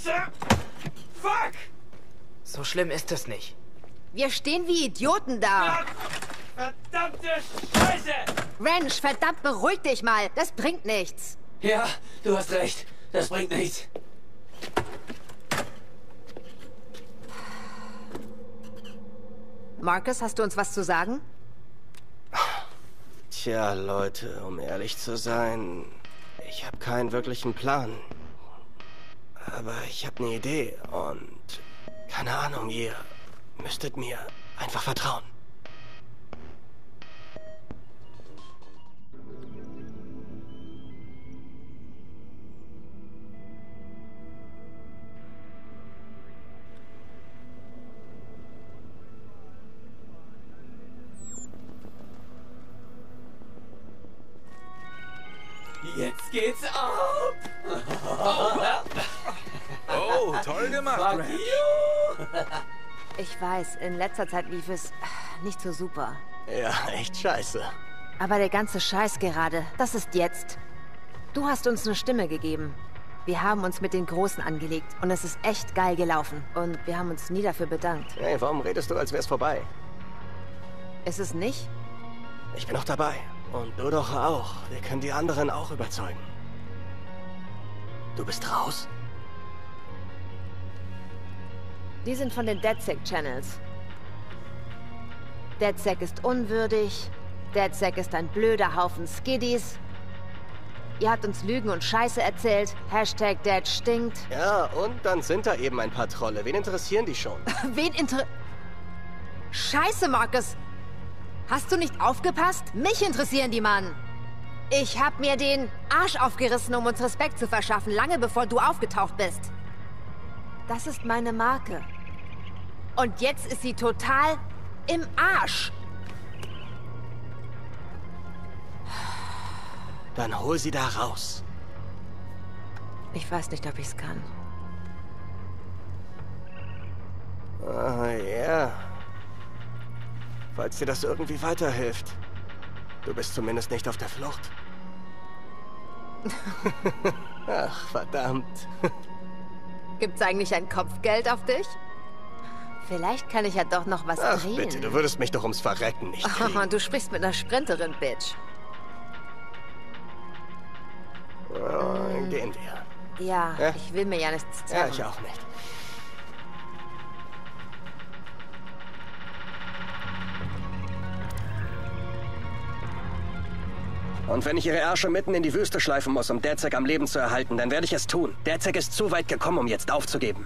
Scheiße! Fuck! So schlimm ist es nicht. Wir stehen wie Idioten da. Verdammte Scheiße! Wrench, verdammt, beruhig dich mal. Das bringt nichts. Ja, du hast recht. Das bringt nichts. Marcus, hast du uns was zu sagen? Tja, Leute, um ehrlich zu sein, ich habe keinen wirklichen Plan. Aber ich habe eine Idee und keine Ahnung, ihr müsstet mir einfach vertrauen. Jetzt geht's ab! Oh, toll gemacht, Fuck Wrench. you! Ich weiß, in letzter Zeit lief es nicht so super. Ja, echt scheiße. Aber der ganze Scheiß gerade, das ist jetzt. Du hast uns eine Stimme gegeben. Wir haben uns mit den Großen angelegt und es ist echt geil gelaufen. Und wir haben uns nie dafür bedankt. Hey, warum redest du, als wär's vorbei? Ist es nicht? Ich bin noch dabei. Und du doch auch. Wir können die anderen auch überzeugen. Du bist raus? Die sind von den DedSec Channels. DedSec ist unwürdig. DedSec ist ein blöder Haufen Skiddies. Ihr habt uns Lügen und Scheiße erzählt. Hashtag Dad stinkt. Ja, und dann sind da eben ein paar Trolle. Wen interessieren die schon? Scheiße, Marcus! Hast du nicht aufgepasst? Mich interessieren die, Mann! Ich hab mir den Arsch aufgerissen, um uns Respekt zu verschaffen, lange bevor du aufgetaucht bist. Das ist meine Marke. Und jetzt ist sie total im Arsch. Dann hol sie da raus. Ich weiß nicht, ob ich's kann. Ah, ja. Falls dir das irgendwie weiterhilft. Du bist zumindest nicht auf der Flucht. Ach, verdammt. Gibt's eigentlich ein Kopfgeld auf dich? Vielleicht kann ich ja doch noch was Ach, drehen. bitte, du würdest mich doch ums Verrecken nicht kriegen. Du sprichst mit einer Sprinterin, Bitch. Oh, gehen wir. Ja, Ja? ich will mir ja nichts Ja, zerren. ich auch nicht. Und wenn ich ihre Ärsche mitten in die Wüste schleifen muss, um DedSec am Leben zu erhalten, dann werde ich es tun. DedSec ist zu weit gekommen, um jetzt aufzugeben.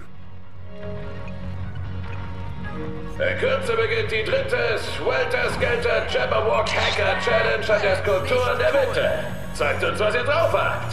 In Kürze beginnt die dritte Swelter Skelter Jabberwock Hacker Challenge an der Skulptur in der Mitte. Zeigt uns, was ihr drauf habt.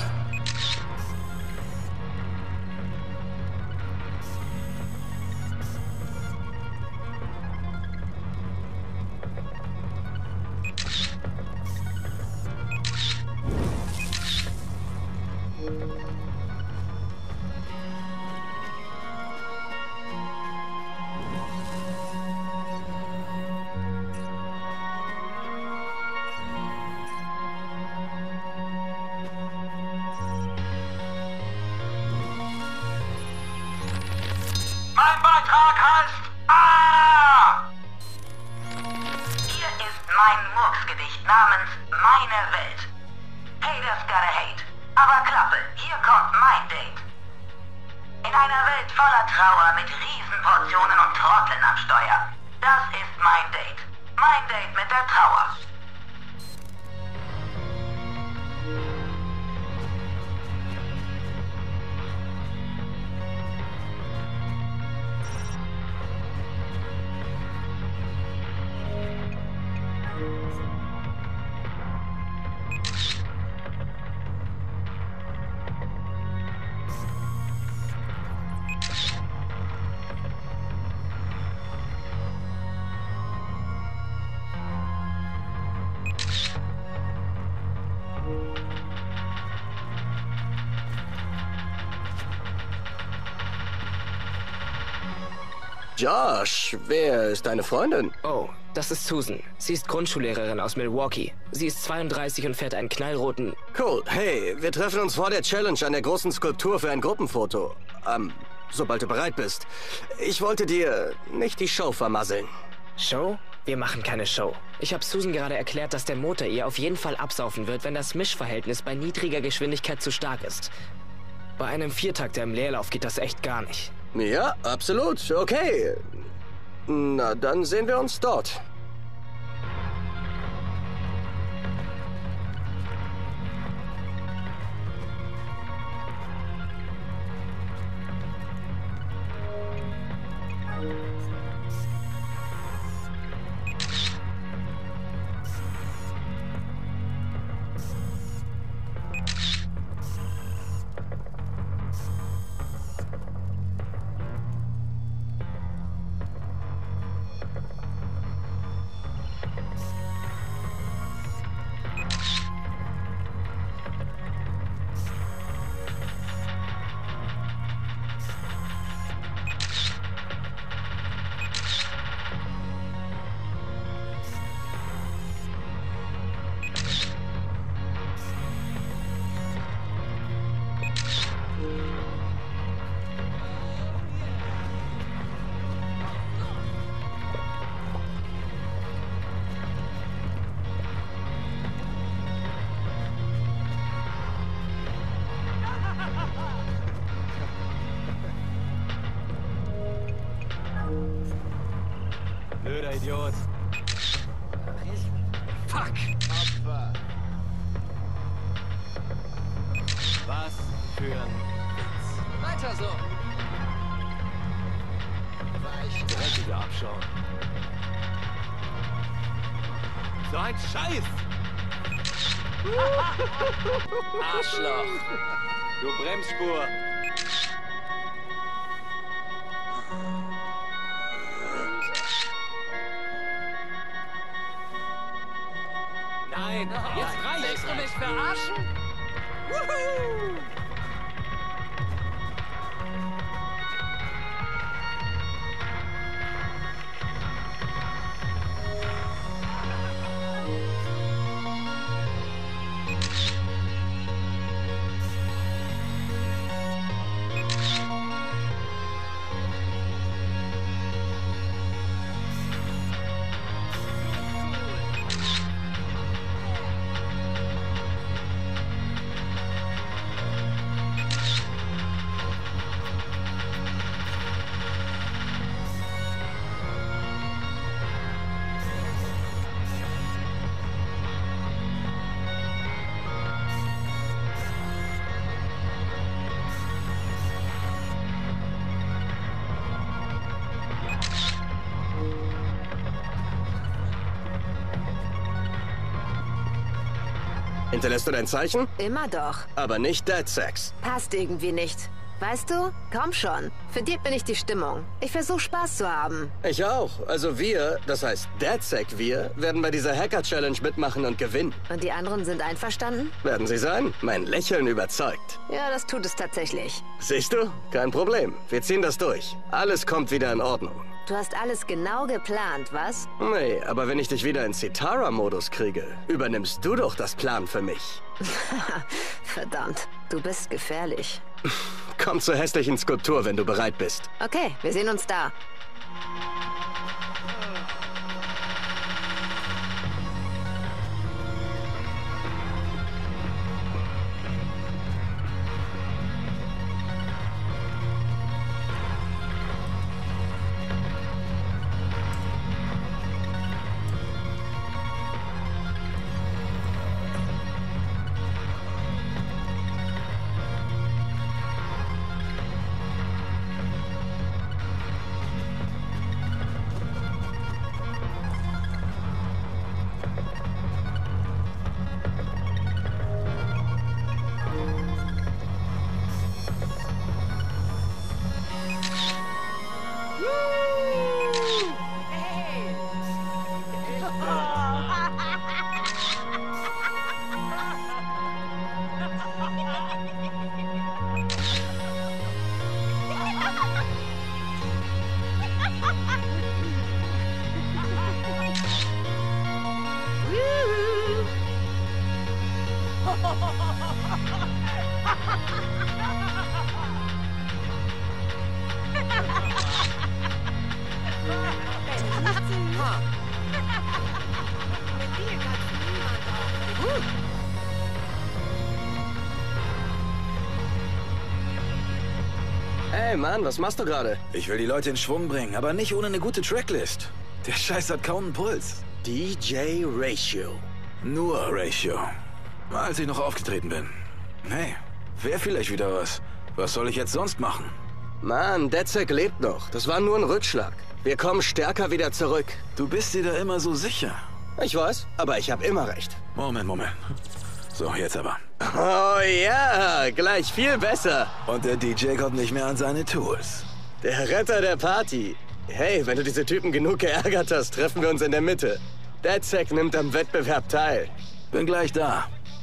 Mein Beitrag heißt A! Hier ist mein Murksgedicht namens Meine Welt. Haters gotta hate. Aber Klappe, hier kommt mein Date. In einer Welt voller Trauer mit Riesenportionen und Trotteln am Steuer. Das ist mein Date. Mein Date mit der Trauer. Josh, wer ist deine Freundin? Oh, das ist Susan. Sie ist Grundschullehrerin aus Milwaukee. Sie ist 32 und fährt einen knallroten... Cool. Hey, wir treffen uns vor der Challenge an der großen Skulptur für ein Gruppenfoto. sobald du bereit bist. Ich wollte dir nicht die Show vermasseln. Show? Wir machen keine Show. Ich habe Susan gerade erklärt, dass der Motor ihr auf jeden Fall absaufen wird, wenn das Mischverhältnis bei niedriger Geschwindigkeit zu stark ist. Bei einem Viertakter im Leerlauf geht das echt gar nicht. Ja, absolut. Okay. Na, dann sehen wir uns dort. Blöder Idiot. Fuck! Opfer. Was für ein Witz. Weiter so! Dreckiger Abschaum. So ein Scheiß! Arschloch! Du Bremsspur! Nein, jetzt reicht's! Willst du mich verarschen? Wuhu! Hinterlässt du dein Zeichen? Immer doch. Aber nicht Dead Sex. Passt irgendwie nicht. Weißt du? Komm schon. Für dich bin ich die Stimmung. Ich versuche Spaß zu haben. Ich auch. Also wir, das heißt DedSec wir, werden bei dieser Hacker-Challenge mitmachen und gewinnen. Und die anderen sind einverstanden? Werden sie sein? Mein Lächeln überzeugt. Ja, das tut es tatsächlich. Siehst du? Kein Problem. Wir ziehen das durch. Alles kommt wieder in Ordnung. Du hast alles genau geplant, was? Nee, aber wenn ich dich wieder in Citara-Modus kriege, übernimmst du doch das Plan für mich. Verdammt, du bist gefährlich. Komm zur hässlichen Skulptur, wenn du bereit bist. Okay, wir sehen uns da. Hammer! Hey Mann, was machst du gerade? Ich will die Leute in Schwung bringen, aber nicht ohne eine gute Tracklist. Der Scheiß hat kaum einen Puls. DJ Ratio. Nur Ratio. Als ich noch aufgetreten bin. Hey, wäre vielleicht wieder was. Was soll ich jetzt sonst machen? Mann, DedSec lebt noch. Das war nur ein Rückschlag. Wir kommen stärker wieder zurück. Du bist dir da immer so sicher. Ich weiß, aber ich habe immer recht. Moment. So, jetzt aber. Oh ja, gleich viel besser. Und der DJ kommt nicht mehr an seine Tools. Der Retter der Party. Hey, wenn du diese Typen genug geärgert hast, treffen wir uns in der Mitte. DedSec nimmt am Wettbewerb teil. Bin gleich da.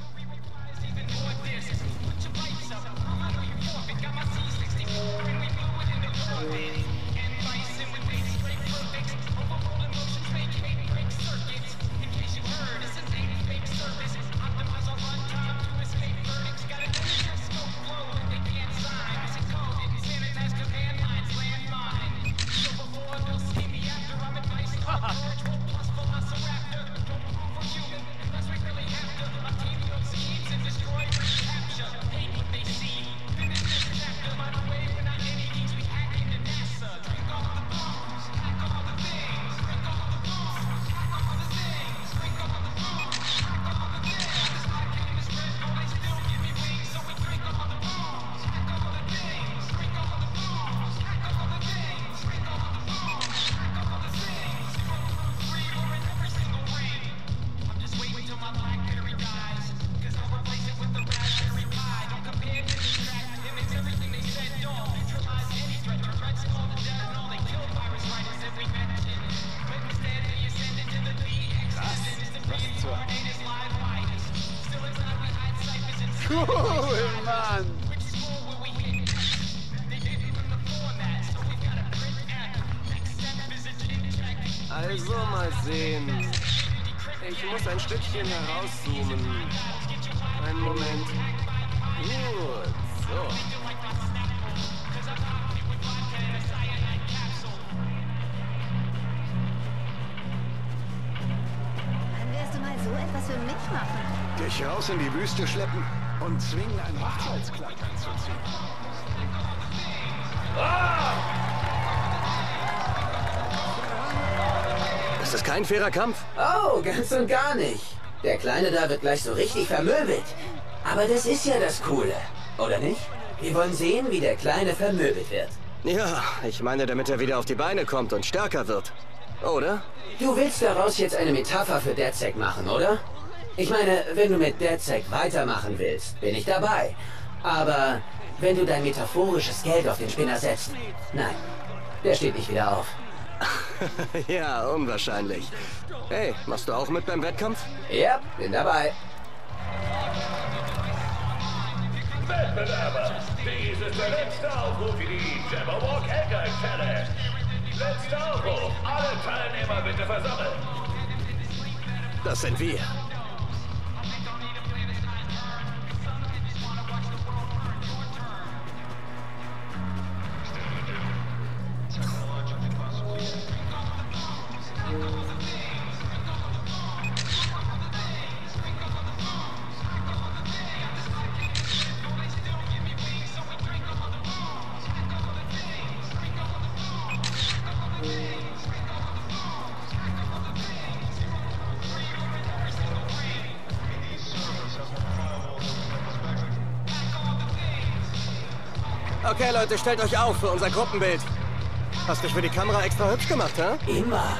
Cool, Mann! Also mal sehen. Ich muss ein Stückchen herauszoomen. Einen Moment. Gut, so. Wann wirst du mal so etwas für mich machen? Dich raus in die Wüste schleppen und zwingen, ein Hochzeitskleid anzuziehen. Das ist kein fairer Kampf. Oh, ganz und gar nicht. Der Kleine da wird gleich so richtig vermöbelt. Aber das ist ja das Coole, oder nicht? Wir wollen sehen, wie der Kleine vermöbelt wird. Ja, ich meine, damit er wieder auf die Beine kommt und stärker wird. Oder? Du willst daraus jetzt eine Metapher für DedSec machen, oder? Ich meine, wenn du mit DedSec weitermachen willst, bin ich dabei. Aber wenn du dein metaphorisches Geld auf den Spinner setzt, nein, der steht nicht wieder auf. Ja, unwahrscheinlich. Hey, machst du auch mit beim Wettkampf? Ja, bin dabei. Wettbewerber, dies ist der letzte Aufruf für die Jabberwock Hacker Challenge. Letzter Aufruf, alle Teilnehmer bitte versammeln. Das sind wir. Okay, Leute, stellt euch auf für unser Gruppenbild. Hast dich für die Kamera extra hübsch gemacht, hä? Immer.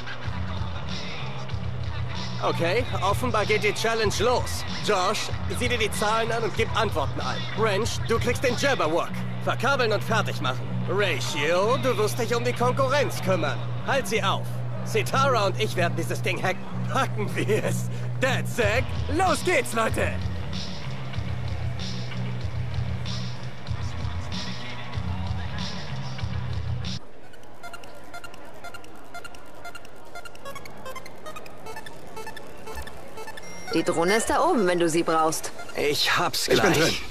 Okay, offenbar geht die Challenge los. Josh, sieh dir die Zahlen an und gib Antworten ein. Wrench, du kriegst den Jabberwock. Verkabeln und fertig machen. Ratio, du wirst dich um die Konkurrenz kümmern. Halt sie auf. Sitara und ich werden dieses Ding hacken. Packen wir es. DedSec, los geht's, Leute! Die Drohne ist da oben, wenn du sie brauchst. Ich hab's gleich. Ich bin drin.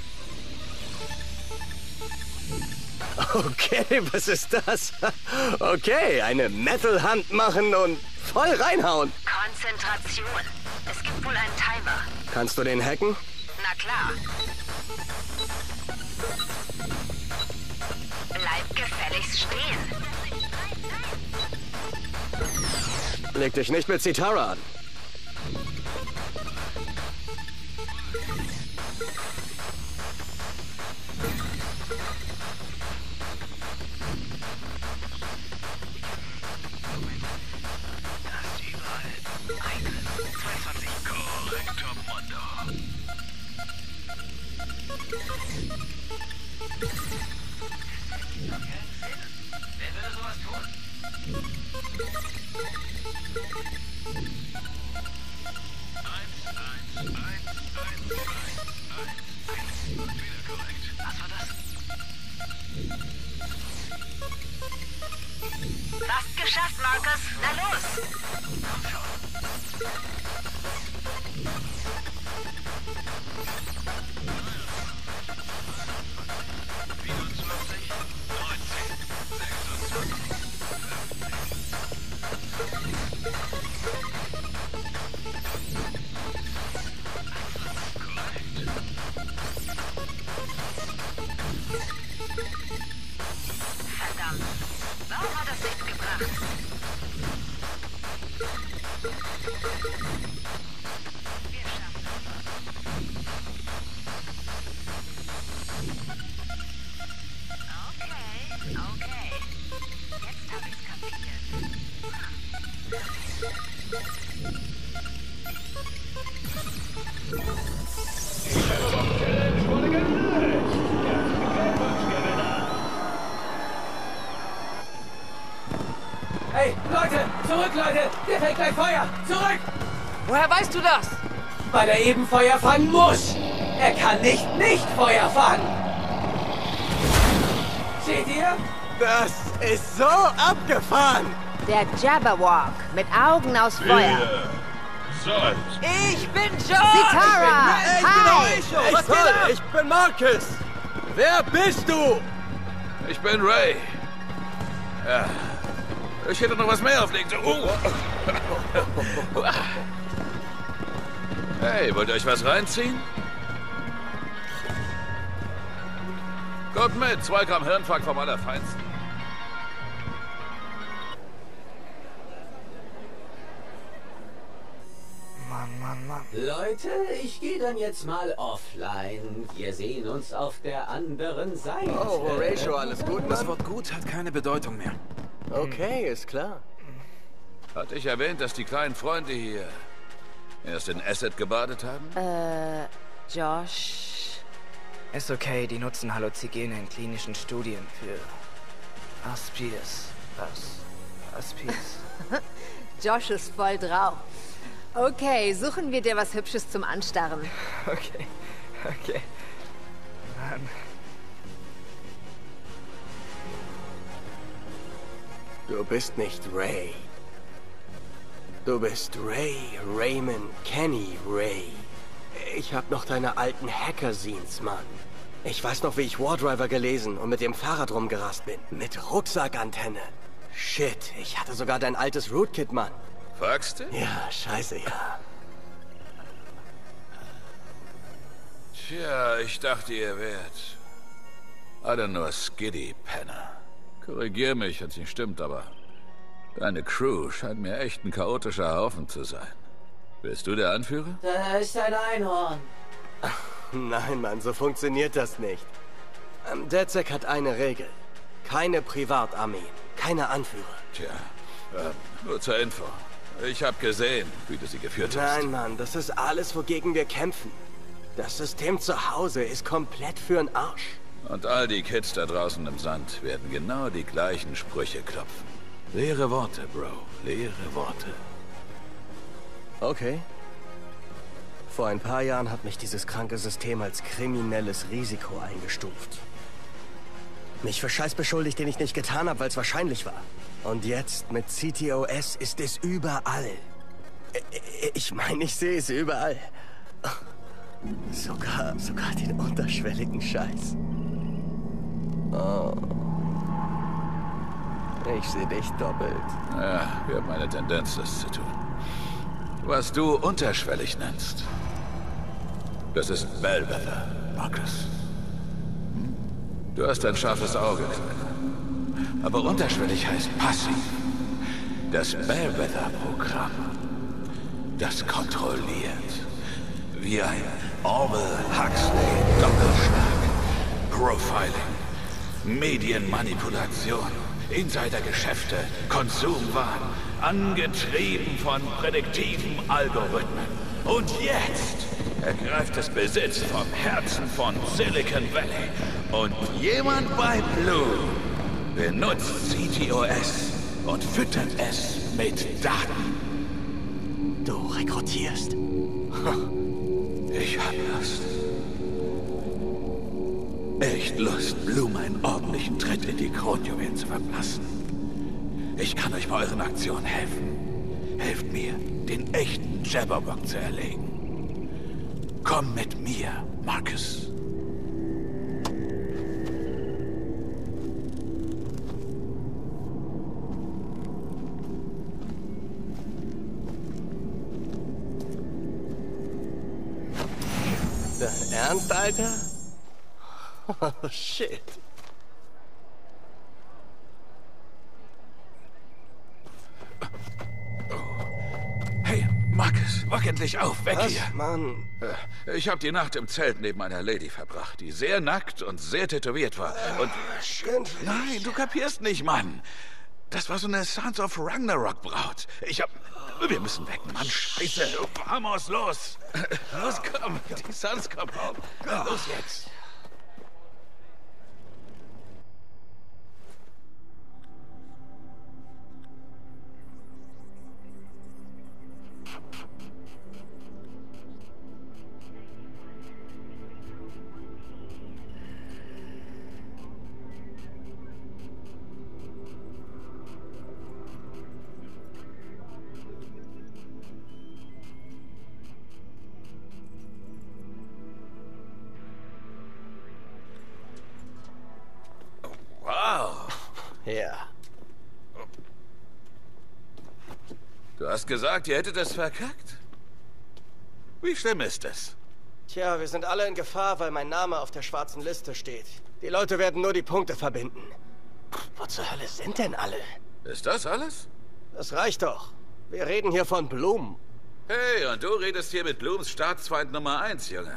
Okay, was ist das? Okay, eine Metal-Hand machen und voll reinhauen. Konzentration. Es gibt wohl einen Timer. Kannst du den hacken? Na klar. Bleib gefälligst stehen. Leg dich nicht mit Zitara an. Fast geschafft, Marcus. Na los. Verdammt. Warum hat das nichts gebracht? Wir schaffen es. Okay. Jetzt hab ich's kapiert. Hey, Leute! Zurück, Leute! Der fängt gleich Feuer! Zurück! Woher weißt du das? Weil er eben Feuer fangen muss! Er kann nicht Feuer fangen! Seht ihr? Das ist so abgefahren. Der Jabberwock mit Augen aus Feuer. Seid. Ich bin Josh! Zitara! Hi! Echt toll, ich bin Marcus. Wer bist du? Ich bin Ray. Ja. Ich hätte noch was mehr auflegen sollen. Hey, wollt ihr euch was reinziehen? Kommt mit, 2 Gramm Hirnfuck vom Allerfeinsten. Mann. Leute, ich gehe dann jetzt mal offline. Wir sehen uns auf der anderen Seite. Oh, Horatio, alles gut, Das Mann? Wort gut hat keine Bedeutung mehr. Okay, ist klar. Hatte ich erwähnt, dass die kleinen Freunde hier erst in Asset gebadet haben? Josh. Ist okay, die nutzen Halluzigene in klinischen Studien für Aspies. Aspies. Josh ist voll drauf. Okay, suchen wir dir was Hübsches zum Anstarren. Okay. Mann. Du bist nicht Ray. Du bist Ray Raymond Kenny Ray. Ich hab noch deine alten Hacker-Scenes, Mann. Ich weiß noch, wie ich Wardriver gelesen und mit dem Fahrrad rumgerast bin. Mit Rucksackantenne. Shit, ich hatte sogar dein altes Rootkit, Mann. Fragst du? Ja, scheiße, ja. Tja, ich dachte, ihr wärt alle nur Skiddy-Penner. Korrigier mich, wenn's nicht stimmt, aber deine Crew scheint mir echt ein chaotischer Haufen zu sein. Bist du der Anführer? Da ist ein Einhorn. Nein, Mann, so funktioniert das nicht. DedSec hat eine Regel. Keine Privatarmeen, keine Anführer. Tja, nur zur Info. Ich habe gesehen, wie du sie geführt hast. Nein, Mann, das ist alles, wogegen wir kämpfen. Das System zu Hause ist komplett für'n Arsch. Und all die Kids da draußen im Sand werden genau die gleichen Sprüche klopfen. Leere Worte, Bro. Leere Worte. Okay. Vor ein paar Jahren hat mich dieses kranke System als kriminelles Risiko eingestuft. Mich für Scheiß beschuldigt, den ich nicht getan habe, weil es wahrscheinlich war. Und jetzt mit CTOS ist es überall. Ich meine, ich sehe es überall. Sogar den unterschwelligen Scheiß. Oh. Ich sehe dich doppelt. Ja, wir haben eine Tendenz, das zu tun. Was du unterschwellig nennst, das ist Bellwether, Marcus. Du hast ein scharfes Auge, Kleiner. Aber unterschwellig heißt passiv. Das Bellwether-Programm, das kontrolliert. Wie ein Orwell Huxley Doppelschlag. Profiling, Medienmanipulation, Insidergeschäfte, Konsumwahn, angetrieben von prädiktiven Algorithmen. Und jetzt ergreift es Besitz vom Herzen von Silicon Valley. Und jemand bei Blue benutzt CTOS und füttert es mit Daten. Du rekrutierst. Ich hab Lust. Echt Lust, Bloom einen ordentlichen Tritt in die Kronjuwelen zu verpassen. Ich kann euch bei euren Aktionen helfen. Helft mir, den echten Jabberwock zu erlegen. Komm mit mir, Marcus. Dein Ernst, Alter? Oh, shit. Hey, Marcus, wach endlich auf, weg Was, hier. Mann? Ich habe die Nacht im Zelt neben einer Lady verbracht, die sehr nackt und sehr tätowiert war. Und nein, du kapierst nicht, Mann. Das war so eine Sons of Ragnarok Braut. Wir müssen weg, Mann. Scheiße. Vamos, los. Los, komm. Die Sons kommen. Los jetzt. Ja. Du hast gesagt, ihr hättet es verkackt? Wie schlimm ist es? Tja, wir sind alle in Gefahr, weil mein Name auf der schwarzen Liste steht. Die Leute werden nur die Punkte verbinden. Wo zur Hölle sind denn alle? Ist das alles? Das reicht doch. Wir reden hier von Bloom. Hey, und du redest hier mit Blooms Staatsfeind Nummer 1, Junge.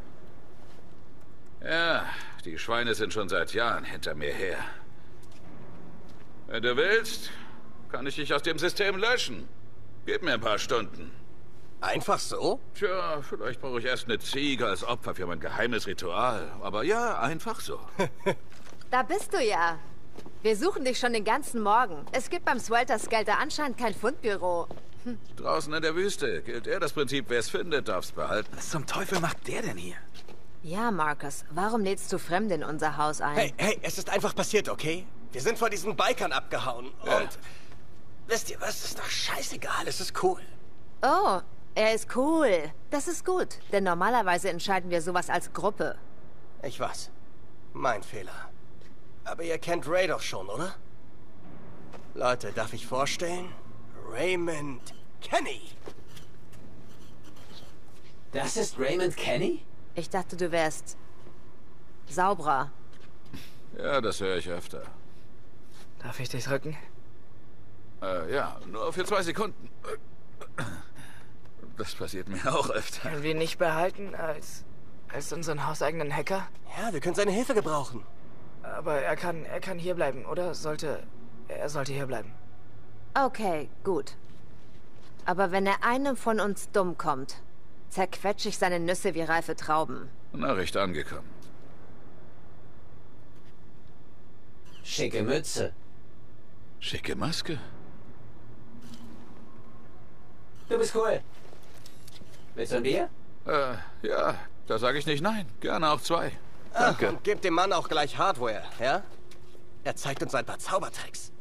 Ja, die Schweine sind schon seit Jahren hinter mir her. Wenn du willst, kann ich dich aus dem System löschen. Gib mir ein paar Stunden. Einfach so? Tja, vielleicht brauche ich erst eine Ziege als Opfer für mein geheimes Ritual. Aber ja, einfach so. Da bist du ja. Wir suchen dich schon den ganzen Morgen. Es gibt beim Swelter-Skelter anscheinend kein Fundbüro. Draußen in der Wüste gilt eher das Prinzip, wer es findet, darf's behalten. Was zum Teufel macht der denn hier? Ja, Marcus, warum lädst du Fremde in unser Haus ein? Hey, es ist einfach passiert, okay? Wir sind vor diesen Bikern abgehauen. Ja. Und wisst ihr was? Ist doch scheißegal. Es ist cool. Oh, er ist cool. Das ist gut, denn normalerweise entscheiden wir sowas als Gruppe. Ich weiß. Mein Fehler. Aber ihr kennt Ray doch schon, oder? Leute, darf ich vorstellen? Raymond Kenny. Das ist Raymond Kenny? Ich dachte, du wärst sauberer. Ja, das höre ich öfter. Darf ich dich drücken? Ja, nur für 2 Sekunden. Das passiert mir auch öfter. Können wir ihn nicht behalten als unseren hauseigenen Hacker? Ja, wir können seine Hilfe gebrauchen. Aber er kann hier bleiben, oder? Er sollte hier bleiben. Okay, gut. Aber wenn er einem von uns dumm kommt, zerquetsche ich seine Nüsse wie reife Trauben. Nachricht angekommen. Schicke Mütze. Schicke Maske. Du bist cool. Willst du ein Bier? Ja, da sage ich nicht nein. Gerne auch 2. Danke. Und gebt dem Mann auch gleich Hardware, ja? Er zeigt uns ein paar Zaubertricks.